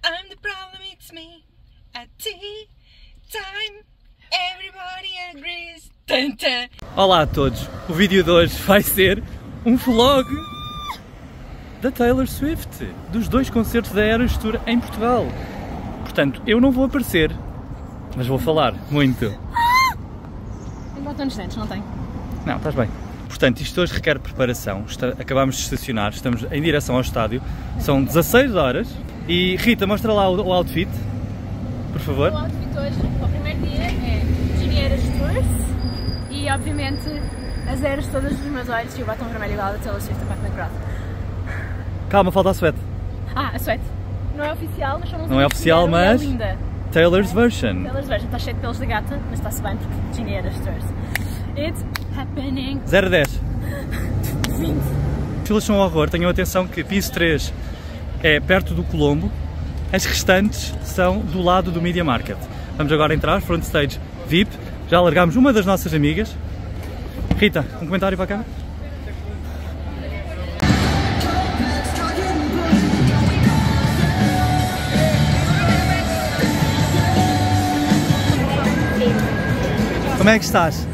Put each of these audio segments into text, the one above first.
I'm the problem, it's me. At tea time, everybody agrees. Tum, tum. Olá a todos, o vídeo de hoje vai ser um vlog da Taylor Swift, dos 2 concertos da Eras Tour em Portugal. Portanto, eu não vou aparecer, mas vou falar muito. Tem botão nos dentes, não tem? Não, estás bem. Portanto, isto hoje requer preparação. Acabámos de estacionar, estamos em direção ao estádio. São 16 horas. E Rita, mostra lá o outfit, por favor. O outfit hoje, o primeiro dia, é Eras Tour e, obviamente, as eras todas dos meus olhos e o batom vermelho igual da Taylor Swift a Pat McGrath. Calma, falta a suéte. Ah, a suéte. Não é oficial, mas chamam-se. Não é oficial, mas é linda. Taylor's version. Taylor's version. Está cheio de pelos de gata, mas está-se bem porque Eras Tour. It's happening. 0 a 10. 20. As filas são um horror. Tenham atenção que piso 3 é perto do Colombo. As restantes são do lado do Media Market. Vamos agora entrar, front stage VIP. Já largámos uma das nossas amigas. Rita, um comentário para a câmera? Como é que estás?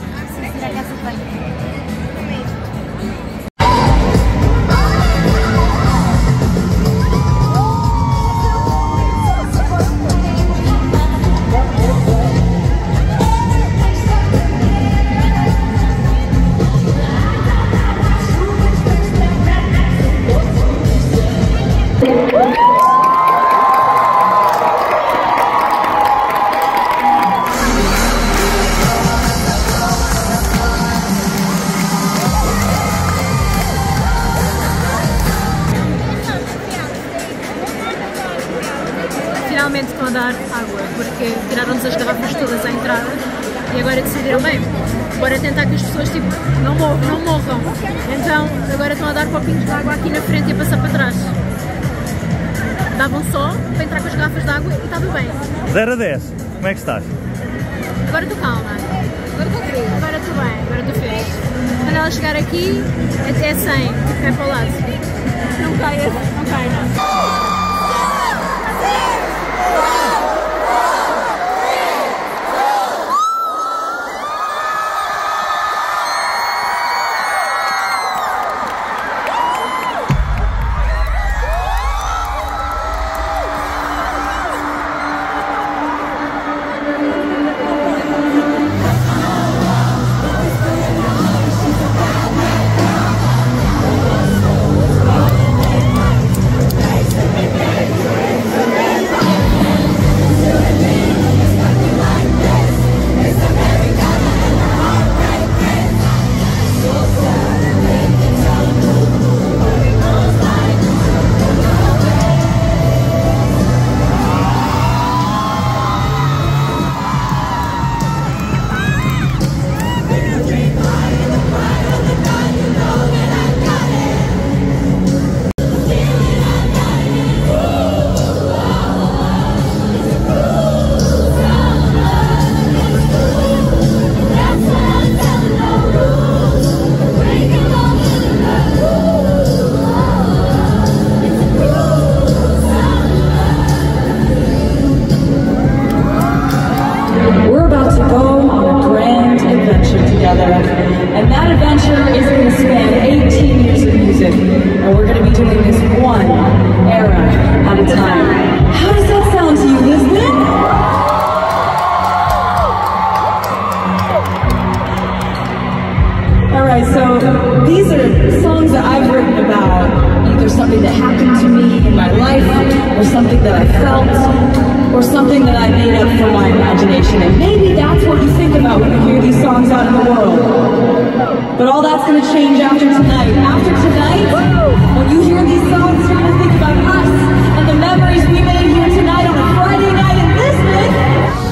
Finalmente estão a dar água, porque tiraram-nos as garrafas todas à entrada e agora decidiram, bem, bora tentar que as pessoas tipo, não morram. Então agora estão a dar copinhos de água aqui na frente e a passar para trás. Davam só para entrar com as garrafas de água e estava bem. 0 a 10, como é que estás? Agora estou calma. Agora estou querida. Agora estou bem, agora estou feliz. Quando ela chegar aqui, é 100, cai para o lado. Não cai não. And that adventure is going to span 18 years of music, and we're going to be doing this one era at a time. How does that sound to you, Lisbon? Alright, so these are songs that I've written about either something that happened to me in my life, or something that I felt, or something that I made up for my imagination. And maybe that's what you think about when you hear these songs out in the world. But all that's going to change after tonight. After tonight, when you hear these songs, you're going to think about us and the memories we made here tonight on a Friday night in Lisbon.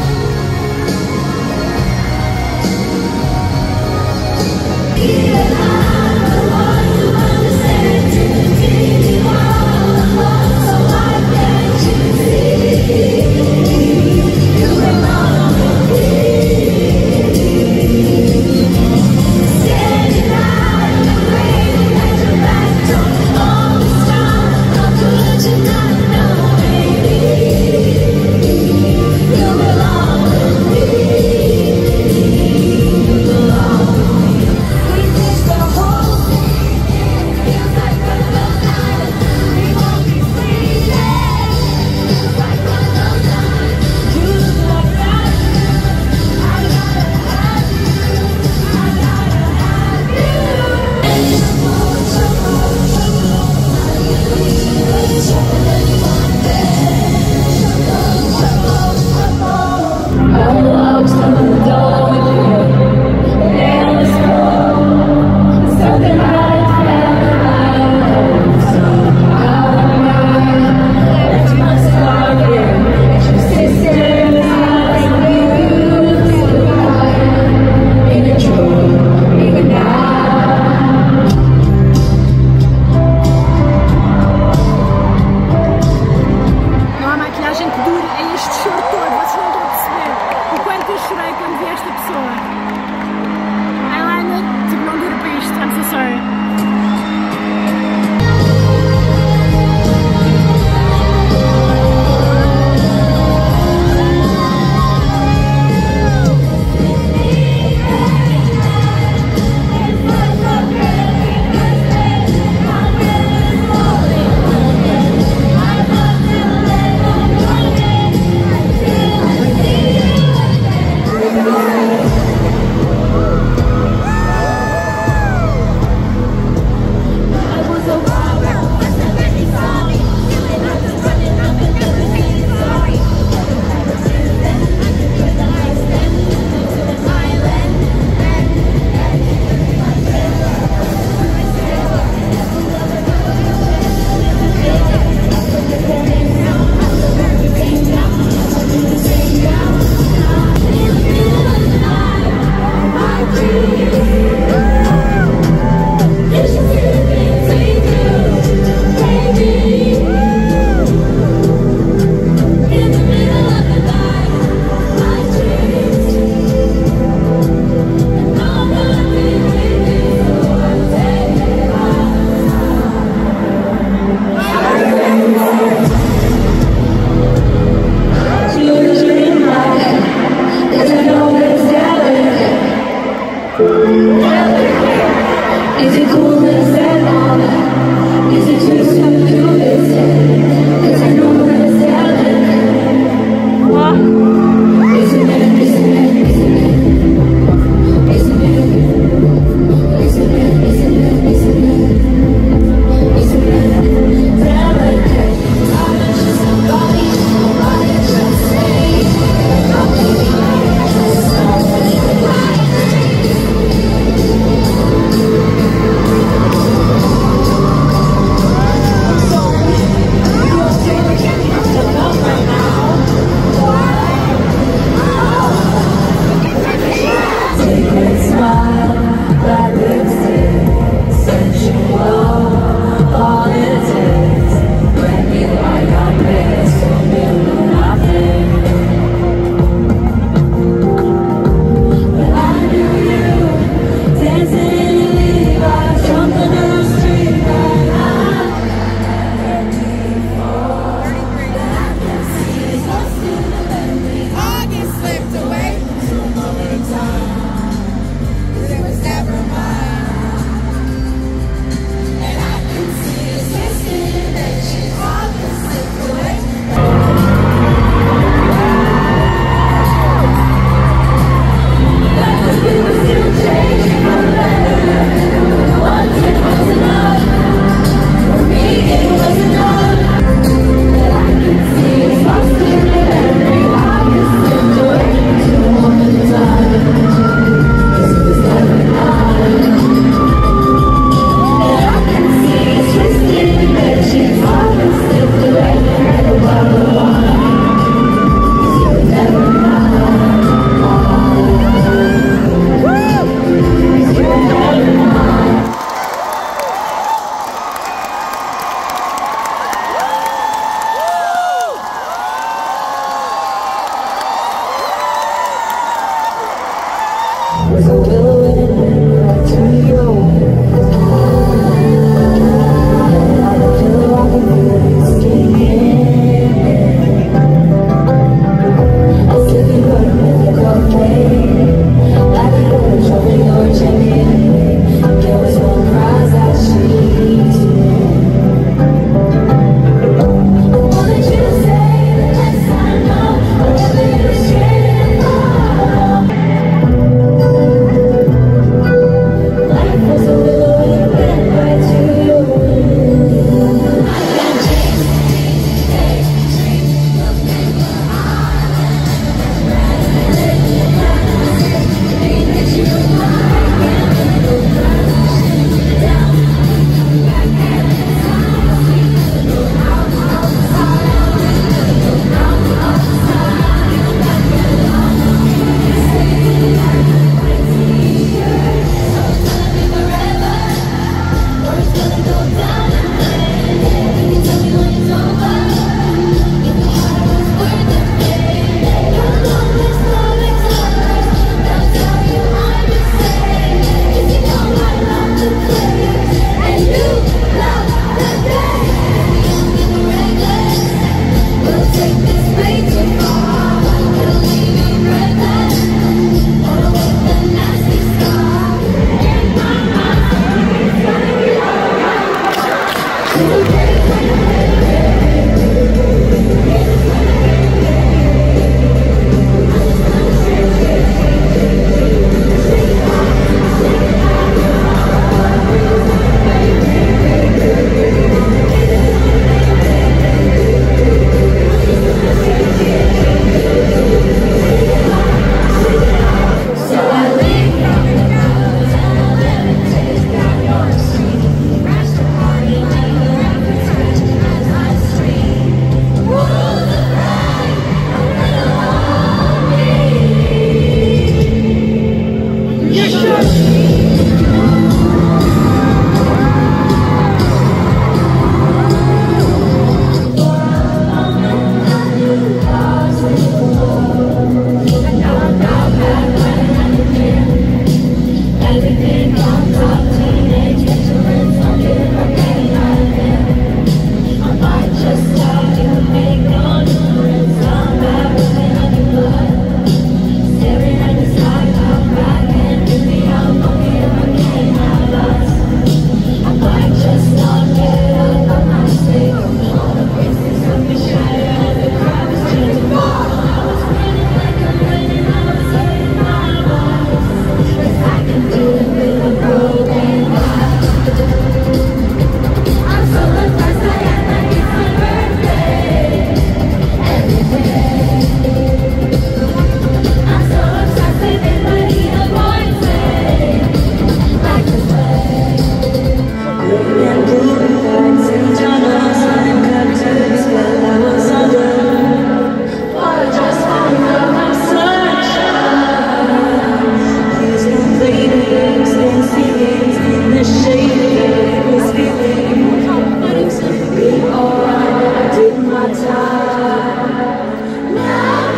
Now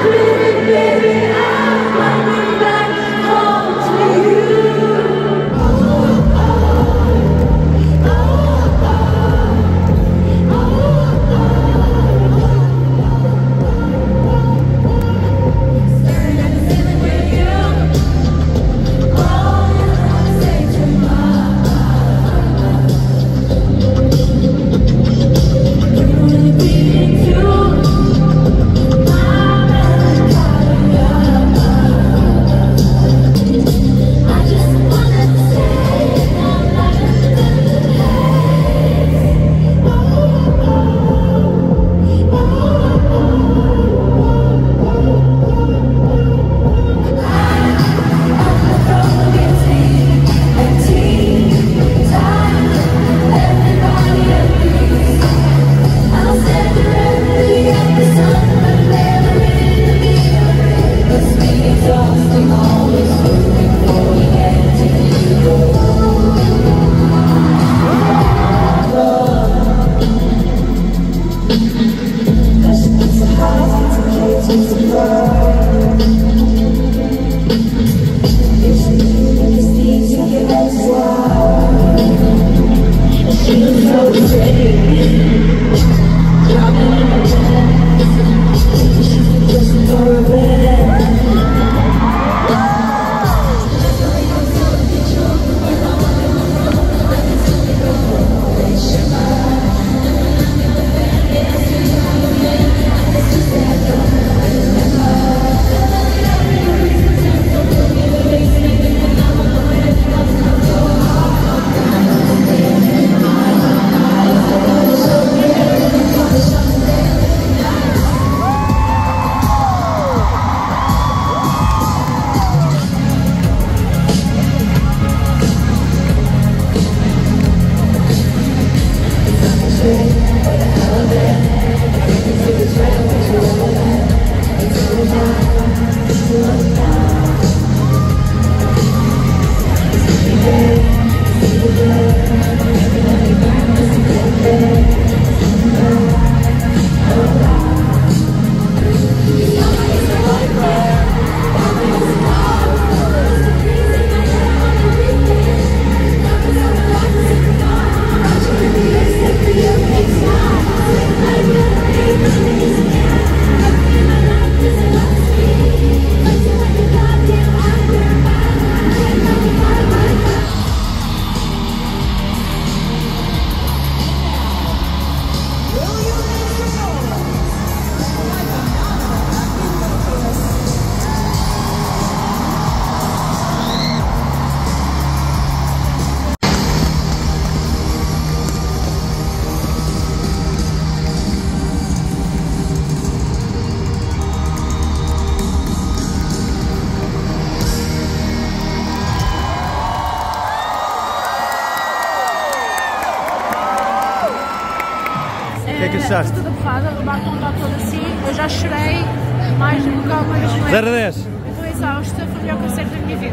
que é que achaste? Toda porrada, o batom está todo assim. Eu já chorei mais do que alguma vez. 0 a 10. Estou exausta, foi o melhor concerto da minha vida.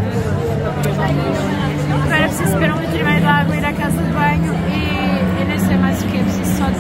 Agora é preciso beber 1,5 litro de água, ir à casa de banho e nem sei mais o que. Preciso só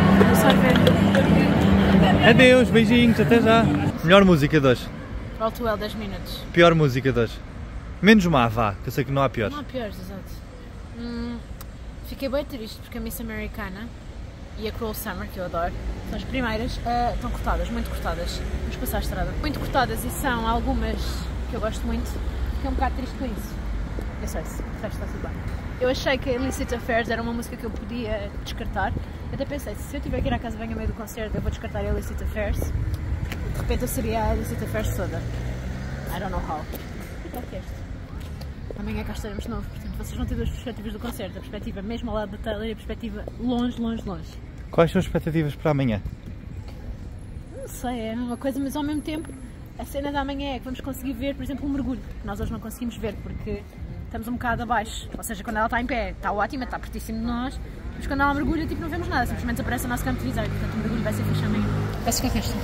ver. Adeus, beijinhos, até já. Melhor música de hoje. All Too Well, 10 minutos. Pior música de hoje. Menos má, vá, que eu sei que não há piores. Não há piores, exato. Fiquei bem triste porque a Miss Americana e a Cruel Summer, que eu adoro, são as primeiras, estão cortadas, muito cortadas. Vamos passar a estrada. Muito cortadas e são algumas que eu gosto muito. Fiquei um bocado triste com isso. Eu sei se, o resto está tudo bem. Eu achei que a Illicit Affairs era uma música que eu podia descartar. Eu até pensei, se eu tiver que ir à casa de banho a meio do concerto, eu vou descartar a Illicit Affairs. De repente eu seria a Illicit Affairs toda. I don't know how. E qual que é este? Amanhã cá estaremos de novo, portanto vocês vão ter duas perspectivas do concerto. A perspectiva mesmo ao lado da Taylor e a perspectiva longe, longe, longe. Quais são as expectativas para amanhã? Não sei, é a mesma coisa, mas ao mesmo tempo a cena da amanhã é que vamos conseguir ver, por exemplo, um mergulho. Nós hoje não conseguimos ver porque estamos um bocado abaixo. Ou seja, quando ela está em pé está ótima, está pertíssimo de nós, mas quando ela mergulha tipo, não vemos nada, simplesmente desaparece o nosso campo de visão e portanto o mergulho vai ser fixe amanhã. Peço qualquer questão.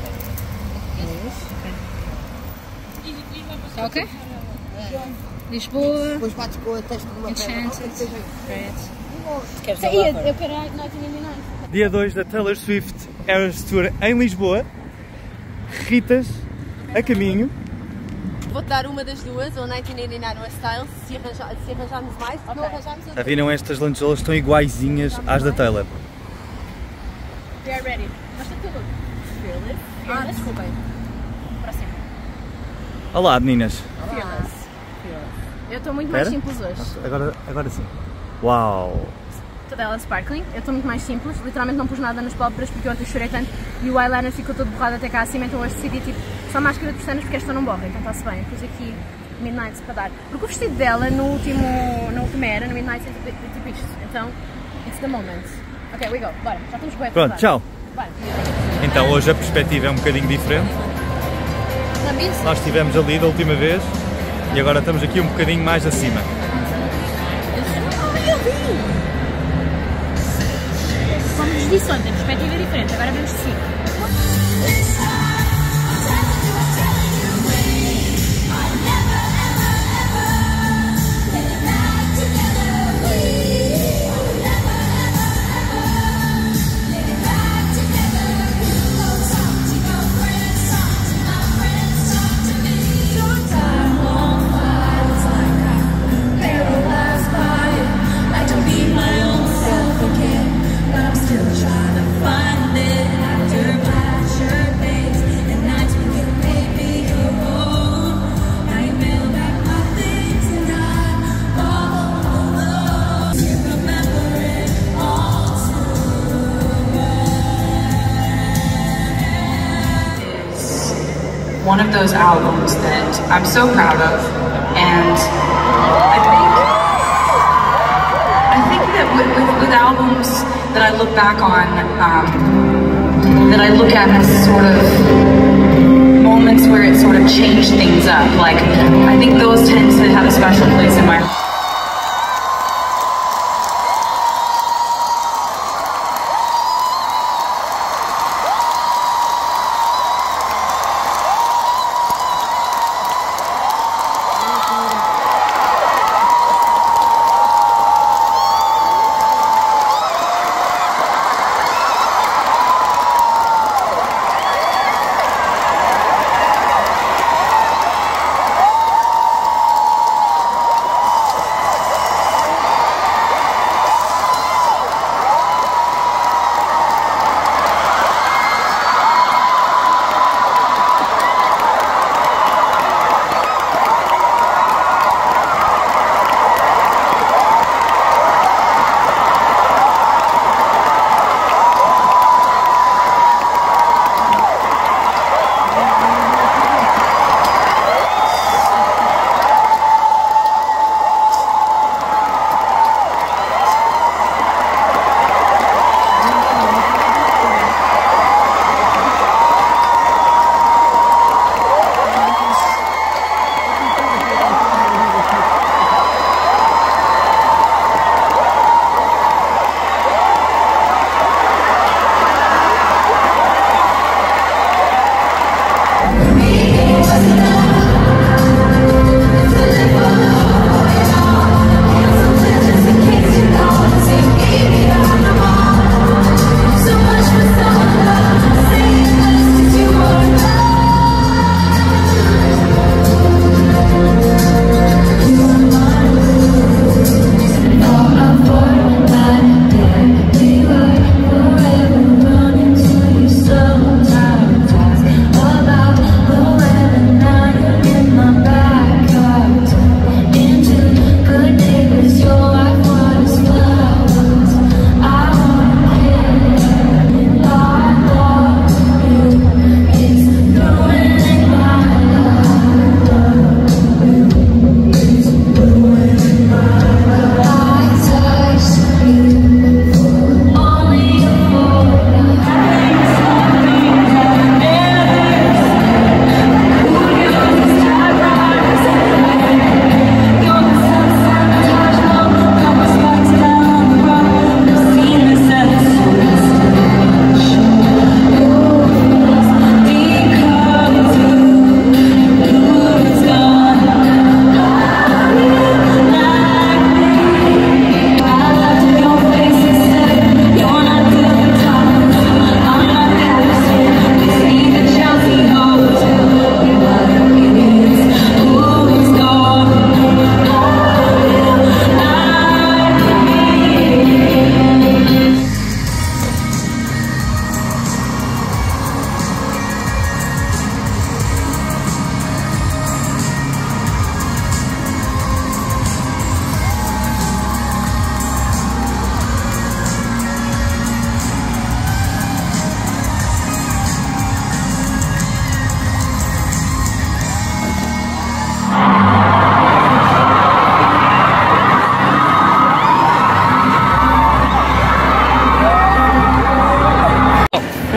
Está ok? Lisboa, Depois bates com a testa de uma Enchanted, Queres eu quero a 1989. Dia 2 da Taylor Swift Eras Tour em Lisboa. Ritas a caminho. Vou-te dar uma das duas, ou 1989 ou a Styles, se arranjarmos mais, se não arranjarmos Já viram estas lantejoulas? Estão iguaizinhas às da Taylor. We are ready. Mostra tudo. Fearless. Desculpem. Próximo. Olá, meninas. Fearless. Eu estou muito mais Espera. simples hoje. Agora sim. Uau! Toda ela sparkling. Eu estou muito mais simples. Literalmente não pus nada nas pálpebras porque ontem chorei tanto e o eyeliner ficou todo borrado até cá acima, então hoje decidi tipo só máscara de pestanas porque esta não borra, então está-se bem. Eu pus aqui Midnights para dar. Porque o vestido dela no último era, no Midnights, é tipo isto. Então, it's the moment. Ok, we go. Bora. Já estamos com Pronto, tchau. Bora. Então hoje a perspectiva é um bocadinho diferente. Nós estivemos ali da última vez e agora estamos aqui um bocadinho mais acima. Como nos disse ontem, perspectiva é diferente, agora vemos de cima. One of those albums that I'm so proud of, and I think that with albums that I look back on, that I look at as sort of moments where it sort of changed things up. Like, I think those tend to have a special place in my heart.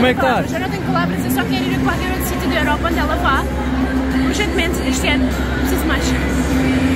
é que estás? Eu não tenho palavras, eu só quero ir a qualquer outro sítio da Europa onde ela vá. Urgentemente, este ano, preciso mais.